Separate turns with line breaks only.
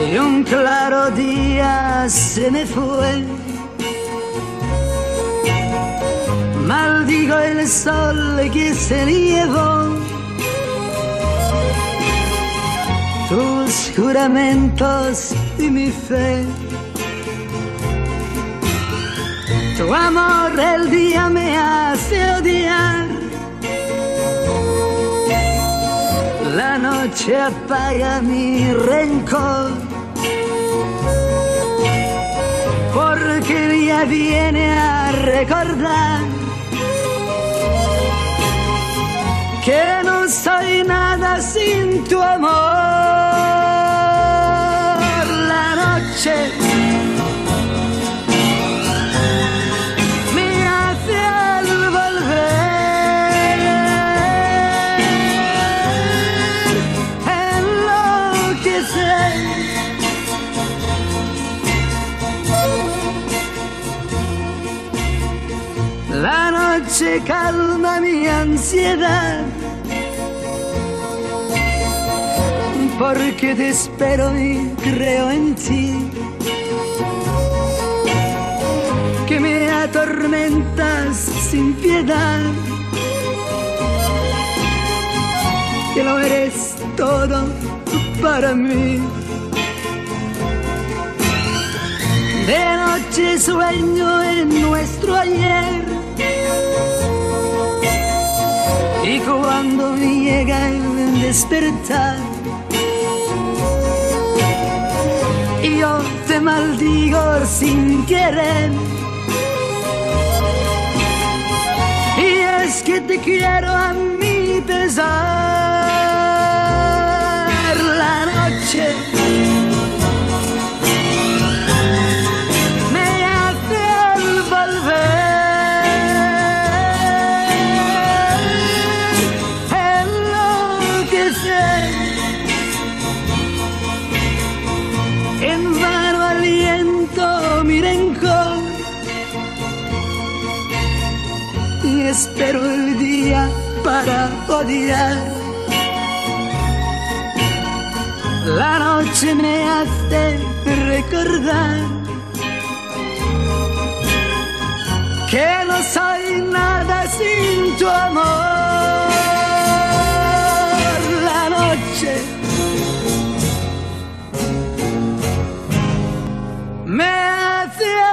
y un claro día se me fue. Maldigo el sol que se llevó tus juramentos y mi fe. Tu amor el día me hace odiar, la noche apaga mi rencor, porque el día viene a recordar que no soy nada sin tu amor. La noche me hace al volver enloquecer. La noche calma mi ansiedad, porque te espero y creo en ti, que me atormentas sin piedad, que lo eres todo para mí. De noche sueño en nuestro ayer, y cuando llega el despertar, yo te maldigo sin querer. Y es que te quiero a mi pesar. La noche me hace al volver enloquecer. En vano aliento mi rencor y espero el día para odiar. La noche me hace recordar que no soy nada sin tu amor. La noche me hace